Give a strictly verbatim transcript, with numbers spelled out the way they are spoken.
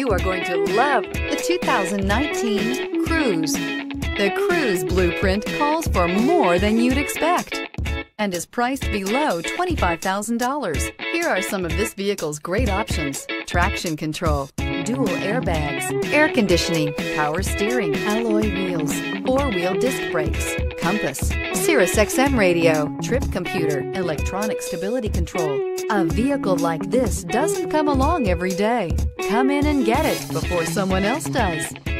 You are going to love the two thousand nineteen Cruze. The Cruze blueprint calls for more than you'd expect and is priced below twenty-five thousand dollars. Here are some of this vehicle's great options: traction control, dual airbags, air conditioning, power steering, alloy wheels, four-wheel disc brakes, compass, Sirius X M radio, trip computer, electronic stability control. A vehicle like this doesn't come along every day. Come in and get it before someone else does.